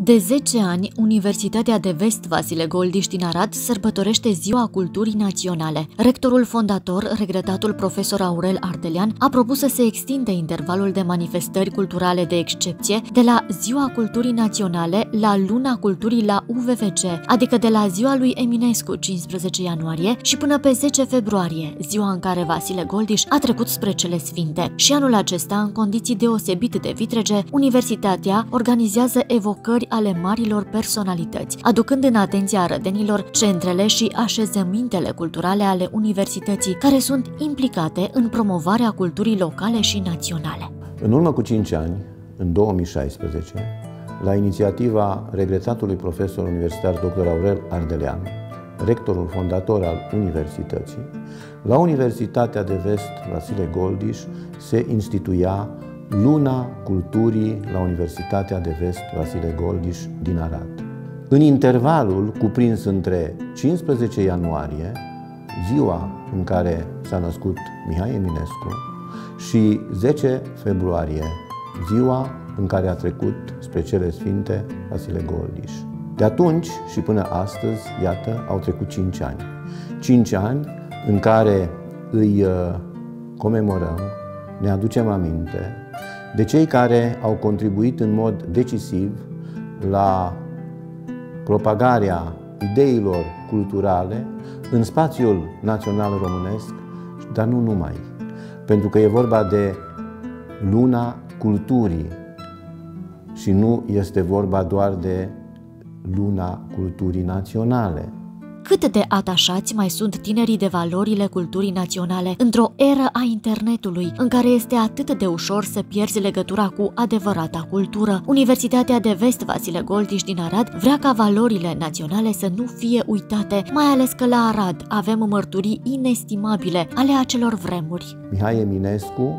De 10 ani, Universitatea de Vest Vasile Goldiș din Arad sărbătorește Ziua Culturii Naționale. Rectorul fondator, regretatul profesor Aurel Ardelean, a propus să se extindă intervalul de manifestări culturale de excepție de la Ziua Culturii Naționale la Luna Culturii la UVVC, adică de la ziua lui Eminescu, 15 ianuarie, și până pe 10 februarie, ziua în care Vasile Goldiș a trecut spre cele sfinte. Și anul acesta, în condiții deosebit de vitrege, Universitatea organizează evocări ale marilor personalități, aducând în atenția arădenilor centrele și așezămintele culturale ale universității, care sunt implicate în promovarea culturii locale și naționale. În urmă cu 5 ani, în 2016, la inițiativa regretatului profesor universitar dr. Aurel Ardelean, rectorul fondator al universității, la Universitatea de Vest Vasile Goldiș se instituia Luna Culturii la Universitatea de Vest Vasile Goldiș din Arad. În intervalul cuprins între 15 ianuarie, ziua în care s-a născut Mihai Eminescu, și 10 februarie, ziua în care a trecut spre cele sfinte Vasile Goldiș. De atunci și până astăzi, iată, au trecut 5 ani. 5 ani în care îi comemorăm, ne aducem aminte de cei care au contribuit în mod decisiv la propagarea ideilor culturale în spațiul național românesc, dar nu numai. Pentru că e vorba de Luna Culturii și nu este vorba doar de Luna Culturii Naționale. Cât de atașați mai sunt tinerii de valorile culturii naționale într-o eră a internetului, în care este atât de ușor să pierzi legătura cu adevărata cultură. Universitatea de Vest Vasile Goldiș din Arad vrea ca valorile naționale să nu fie uitate, mai ales că la Arad avem mărturii inestimabile ale acelor vremuri. Mihai Eminescu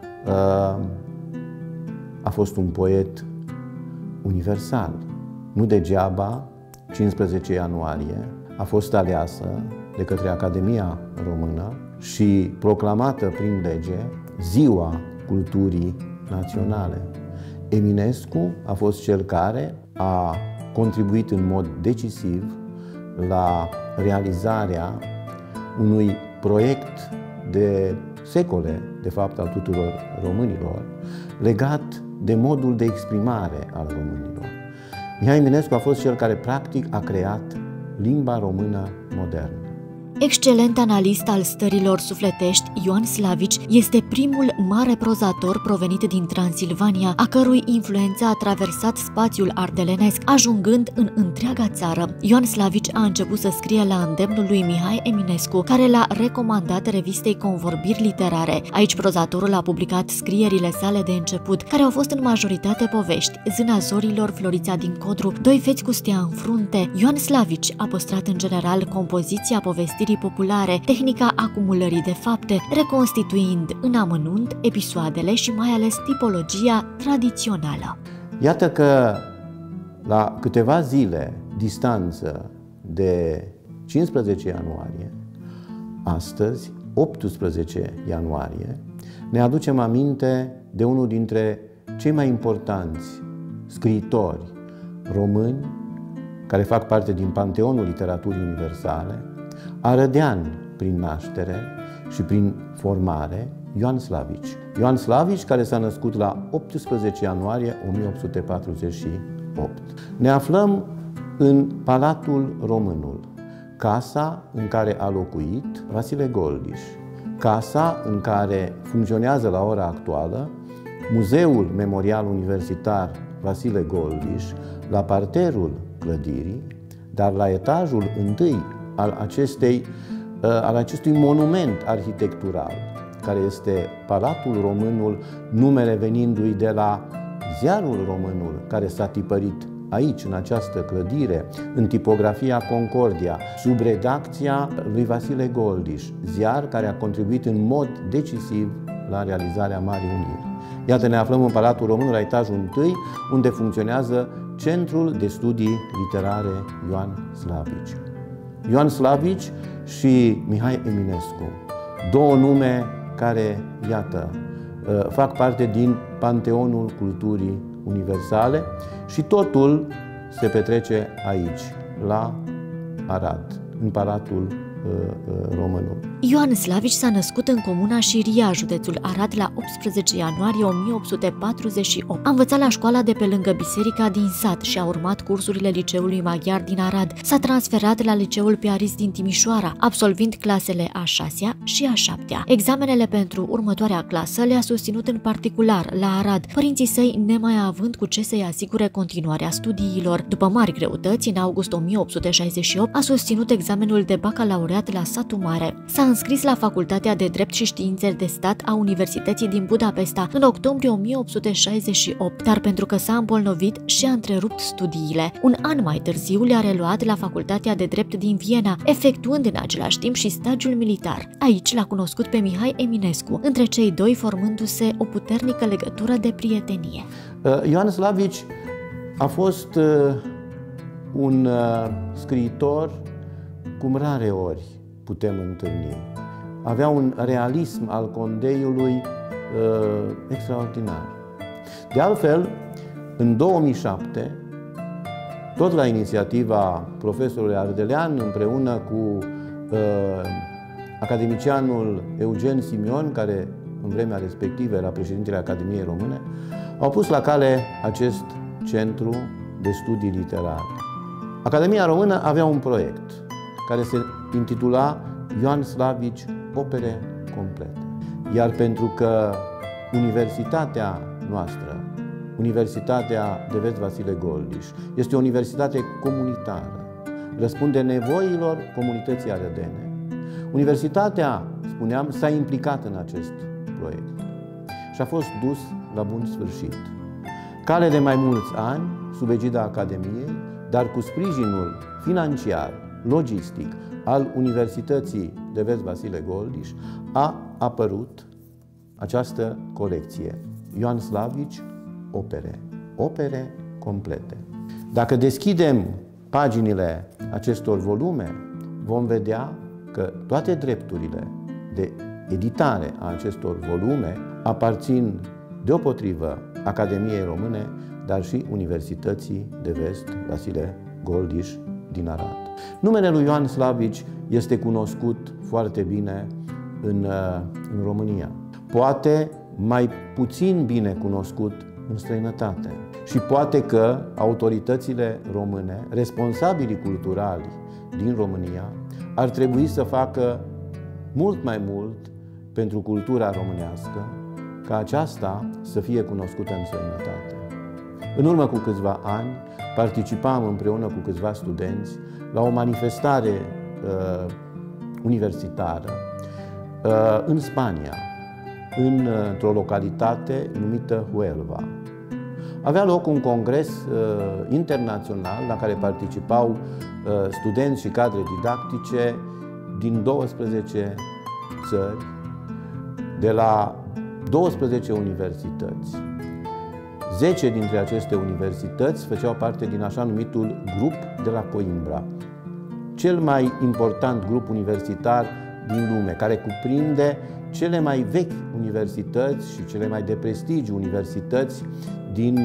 a fost un poet universal. Nu degeaba, 15 ianuarie, a fost aleasă de către Academia Română și proclamată prin lege Ziua Culturii Naționale. Eminescu a fost cel care a contribuit în mod decisiv la realizarea unui proiect de secole, de fapt, al tuturor românilor, legat de modul de exprimare al românilor. Mihai Eminescu a fost cel care, practic, a creat limba română modernă. Excelent analist al stărilor sufletești, Ioan Slavici este primul mare prozator provenit din Transilvania, a cărui influență a traversat spațiul ardelenesc, ajungând în întreaga țară. Ioan Slavici a început să scrie la îndemnul lui Mihai Eminescu, care l-a recomandat revistei Convorbiri Literare. Aici prozatorul a publicat scrierile sale de început, care au fost în majoritate povești: Zâna zorilor, Florița din Codru, Doi feți cu stea în frunte. Ioan Slavici a păstrat în general compoziția povestirii populare, tehnica acumulării de fapte, reconstituind în amănunt episoadele și mai ales tipologia tradițională. Iată că la câteva zile distanță de 15 ianuarie, astăzi, 18 ianuarie, ne aducem aminte de unul dintre cei mai importanți scriitori români care fac parte din panteonul literaturii universale, arădean prin naștere și prin formare, Ioan Slavici. Ioan Slavici, care s-a născut la 18 ianuarie 1848. Ne aflăm în Palatul Românul, casa în care a locuit Vasile Goldiș, casa în care funcționează la ora actuală Muzeul Memorial Universitar Vasile Goldiș, la parterul clădirii, dar la etajul întâi al acestui monument arhitectural, care este Palatul Românul, numele venindu-i de la ziarul Românul, care s-a tipărit aici, în această clădire, în tipografia Concordia, sub redacția lui Vasile Goldiș, ziar care a contribuit în mod decisiv la realizarea Marii Uniri. Iată, ne aflăm în Palatul Românul, la etajul întâi, unde funcționează Centrul de Studii Literare Ioan Slavici. Ioan Slavici și Mihai Eminescu, două nume care, iată, fac parte din panteonul culturii universale și totul se petrece aici, la Arad, în Palatul Românului. Ioan Slavici s-a născut în comuna Șiria, județul Arad, la 18 ianuarie 1848. A învățat la școala de pe lângă biserica din sat și a urmat cursurile liceului maghiar din Arad. S-a transferat la liceul piarist din Timișoara, absolvind clasele a 6-a și a 7-a. Examenele pentru următoarea clasă le-a susținut în particular la Arad, părinții săi nemai având cu ce să-i asigure continuarea studiilor. După mari greutăți, în august 1868 a susținut examenul de bacalaureat la Satu Mare. S-a înscris la Facultatea de Drept și Științe de Stat a Universității din Budapesta în octombrie 1868, dar pentru că s-a îmbolnăvit și-a întrerupt studiile. Un an mai târziu le-a reluat la Facultatea de Drept din Viena, efectuând în același timp și stagiul militar. Aici l-a cunoscut pe Mihai Eminescu, între cei doi formându-se o puternică legătură de prietenie. Ioan Slavici a fost un scriitor cum rare ori putem întâlni. Avea un realism al condeiului extraordinar. De altfel, în 2007, tot la inițiativa profesorului Ardelean, împreună cu academicianul Eugen Simion, care în vremea respectivă era președintele Academiei Române, au pus la cale acest centru de studii literare. Academia Română avea un proiect care se intitula Ioan Slavici, opere complete. Iar pentru că universitatea noastră, Universitatea de Vest Vasile Goldiș, este o universitate comunitară, răspunde nevoilor comunității arădene, universitatea, spuneam, s-a implicat în acest proiect și a fost dus la bun sfârșit. Cale de mai mulți ani, sub egida Academiei, dar cu sprijinul financiar, logistic al Universității de Vest Vasile Goldiș, a apărut această colecție. Ioan Slavici, opere complete. Dacă deschidem paginile acestor volume, vom vedea că toate drepturile de editare a acestor volume aparțin deopotrivă Academiei Române, dar și Universității de Vest Vasile Goldiș din Arad. Numele lui Ioan Slavici este cunoscut foarte bine în România. Poate mai puțin bine cunoscut în străinătate. Și poate că autoritățile române, responsabilii culturali din România, ar trebui să facă mult mai mult pentru cultura românească, ca aceasta să fie cunoscută în străinătate. În urmă cu câțiva ani, participam împreună cu câțiva studenți la o manifestare universitară în Spania, într-o localitate numită Huelva. Avea loc un congres internațional la care participau studenți și cadre didactice din 12 țări, de la 12 universități. 10 dintre aceste universități făceau parte din așa numitul grup de la Coimbra, cel mai important grup universitar din lume, care cuprinde cele mai vechi universități și cele mai de prestigiu universități din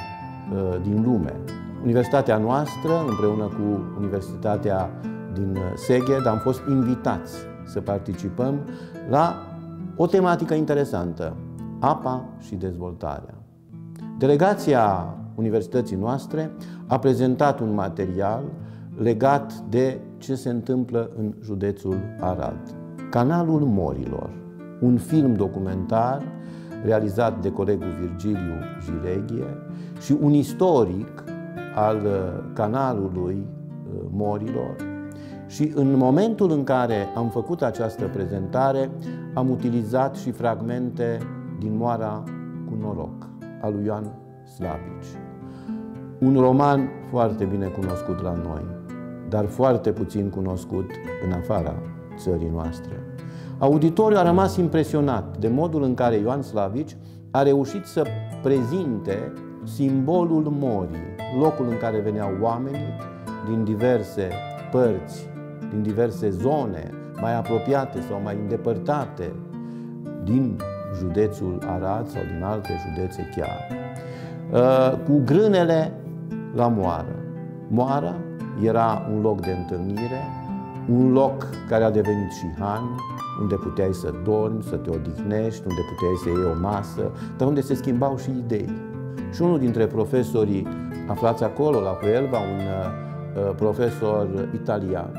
lume. Universitatea noastră, împreună cu Universitatea din Szeged, am fost invitați să participăm la o tematică interesantă: apa și dezvoltarea. Delegația universității noastre a prezentat un material legat de ce se întâmplă în județul Arad. Canalul Morilor, un film documentar realizat de colegul Virgiliu Jireghie și un istoric al canalului Morilor. Și în momentul în care am făcut această prezentare, am utilizat și fragmente din Moara cu noroc, al lui Ioan Slavici. Un roman foarte bine cunoscut la noi, dar foarte puțin cunoscut în afara țării noastre. Auditoriul a rămas impresionat de modul în care Ioan Slavici a reușit să prezinte simbolul morii, locul în care veneau oamenii din diverse părți, din diverse zone, mai apropiate sau mai îndepărtate din județul Arad sau din alte județe chiar, cu grânele la moară. Moara era un loc de întâlnire, un loc care a devenit și han, unde puteai să dormi, să te odihnești, unde puteai să iei o masă, dar unde se schimbau și idei. Și unul dintre profesorii aflați acolo, la Huelva, un profesor italian,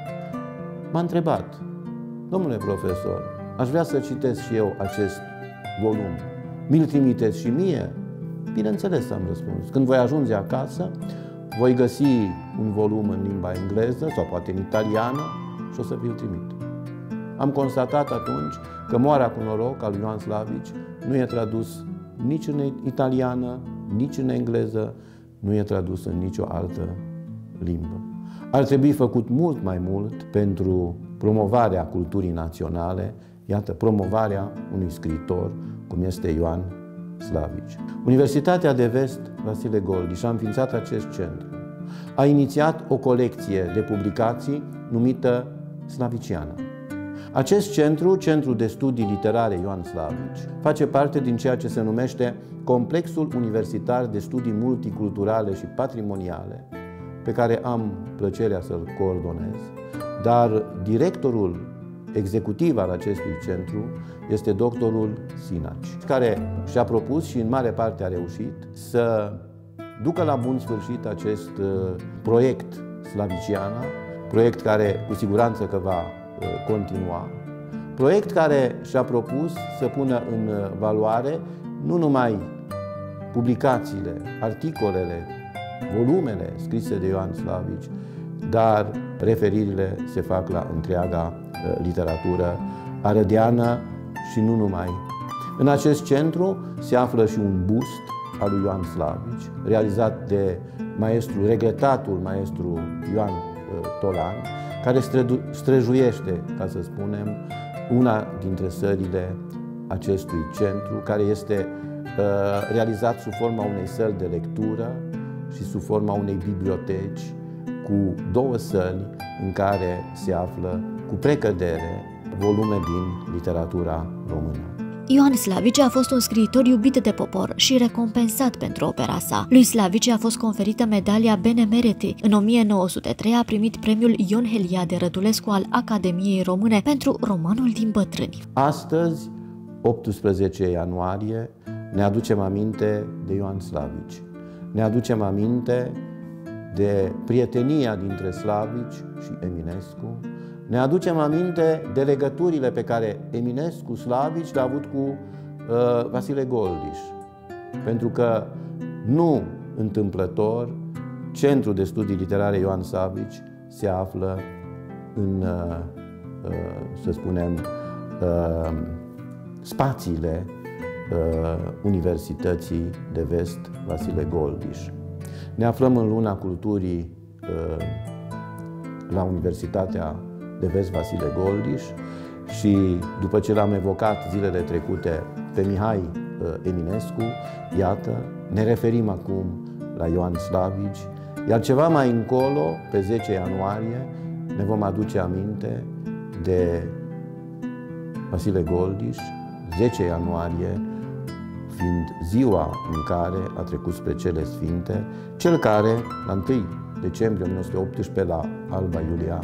m-a întrebat: domnule profesor, aș vrea să citesc și eu acest volum. Mi-l trimiteți și mie? Bineînțeles, am răspuns. Când voi ajunge acasă, voi găsi un volum în limba engleză sau poate în italiană și o să vi-l trimit. Am constatat atunci că Moara cu noroc al lui Ioan Slavici nu e tradus nici în italiană, nici în engleză, nu e tradus în nicio altă limbă. Ar trebui făcut mult mai mult pentru promovarea culturii naționale, iată, promovarea unui scriitor cum este Ioan Slavici. Universitatea de Vest Vasile Goldiș a înființat acest centru. A inițiat o colecție de publicații numită Slaviciana. Acest centru, Centru de Studii Literare Ioan Slavici, face parte din ceea ce se numește Complexul Universitar de Studii Multiculturale și Patrimoniale, pe care am plăcerea să-l coordonez, dar directorul executiv al acestui centru este doctorul Sinaci, care și-a propus și în mare parte a reușit să ducă la bun sfârșit acest proiect Slaviciana, proiect care cu siguranță că va continua, proiect care și-a propus să pună în valoare nu numai publicațiile, articolele, volumele scrise de Ioan Slavici, dar referirile se fac la întreaga literatură arădeană și nu numai. În acest centru se află și un bust al lui Ioan Slavici, realizat de regretatul maestru Ioan Tolan, care străjuiește, ca să spunem, una dintre sălile acestui centru, care este realizat sub forma unei săli de lectură și sub forma unei biblioteci cu două săli în care se află cu precădere volume din literatura română. Ioan Slavici a fost un scriitor iubit de popor și recompensat pentru opera sa. Lui Slavici a fost conferită medalia Benemeriti. În 1903 a primit premiul Ion Heliade Rădulescu al Academiei Române pentru romanul din Bătrâni. Astăzi, 18 ianuarie, ne aducem aminte de Ioan Slavici. Ne aducem aminte de prietenia dintre Slavici și Eminescu. Ne aducem aminte de legăturile pe care Eminescu-Slavici le-a avut cu Vasile Goldiș. Pentru că nu întâmplător, Centrul de Studii Literare Ioan Slavici se află în, să spunem, spațiile Universității de Vest Vasile Goldiș. Ne aflăm în luna culturii la Universitatea de Vest Vasile Goldiș și după ce l-am evocat zilele trecute pe Mihai Eminescu, iată, ne referim acum la Ioan Slavici, iar ceva mai încolo, pe 10 ianuarie, ne vom aduce aminte de Vasile Goldiș, 10 ianuarie fiind ziua în care a trecut spre cele sfinte, cel care, la 1 decembrie 1918, la Alba Iulia,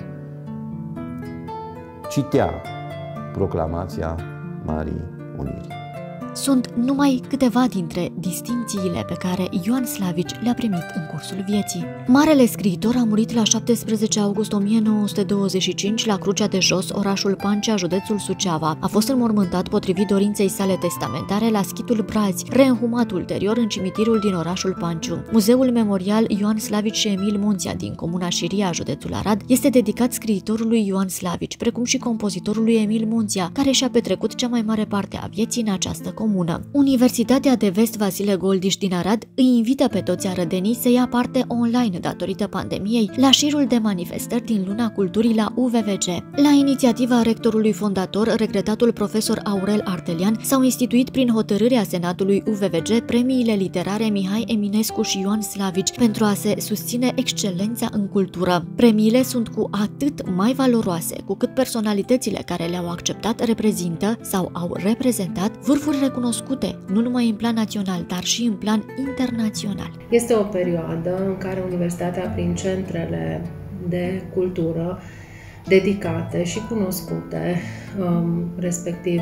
citea proclamația Marii Uniri. Sunt numai câteva dintre distincțiile pe care Ioan Slavici le-a primit în cursul vieții. Marele scriitor a murit la 17 august 1925 la Crucea de Jos, orașul Pancea, județul Suceava. A fost înmormântat potrivit dorinței sale testamentare la Schitul Brazi, reînhumat ulterior în cimitirul din orașul Panciu. Muzeul memorial Ioan Slavici și Emil Munția din comuna Șiria, județul Arad, este dedicat scriitorului Ioan Slavici, precum și compozitorului Emil Munția, care și-a petrecut cea mai mare parte a vieții în această comună. Universitatea de Vest Vasile Goldiș din Arad îi invită pe toți arădenii să ia parte online datorită pandemiei la șirul de manifestări din Luna Culturii la UVVG. La inițiativa rectorului fondator, regretatul profesor Aurel Ardelian, s-au instituit prin hotărârea Senatului UVVG premiile literare Mihai Eminescu și Ioan Slavici pentru a se susține excelența în cultură. Premiile sunt cu atât mai valoroase cu cât personalitățile care le-au acceptat reprezintă sau au reprezentat vârfuri recunoscute recunoscute, nu numai în plan național, dar și în plan internațional. Este o perioadă în care Universitatea, prin centrele de cultură dedicate și cunoscute, respectiv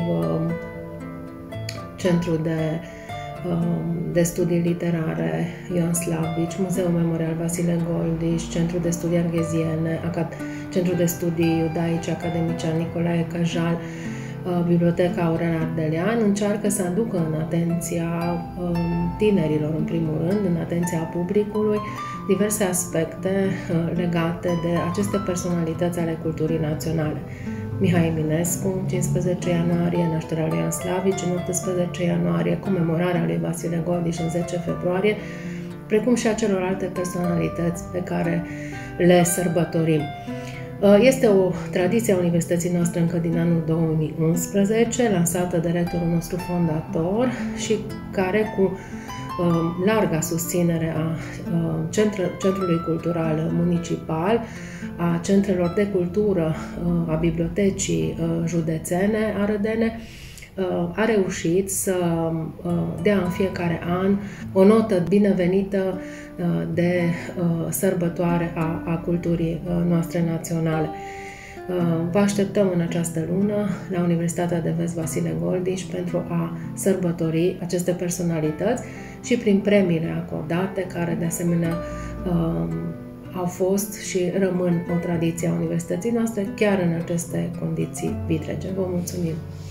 Centrul de Studii Literare Ioan Slavici, Muzeul Memorial Vasile Goldiș, Centrul de Studii Argheziene, Centrul de Studii Iudaice Academice al Nicolae Cajal, Biblioteca Aurel Ardelean, încearcă să aducă în atenția tinerilor, în primul rând, în atenția publicului, diverse aspecte legate de aceste personalități ale culturii naționale. Mihai Eminescu, 15 ianuarie, nașterea lui Ioan Slavici, în 18 ianuarie, comemorarea lui Vasile Goldiș în 10 februarie, precum și a celorlalte personalități pe care le sărbătorim. Este o tradiție a universității noastre încă din anul 2011, lansată de rectorul nostru fondator și care, cu larga susținere a Centrului Cultural Municipal, a centrelor de cultură, a bibliotecii județene Arădene, a reușit să dea în fiecare an o notă binevenită de sărbătoare a culturii noastre naționale. Vă așteptăm în această lună la Universitatea de Vest Vasile Goldiș pentru a sărbători aceste personalități și prin premiile acordate, care de asemenea au fost și rămân o tradiție a universității noastre, chiar în aceste condiții vitrege. Vă mulțumim!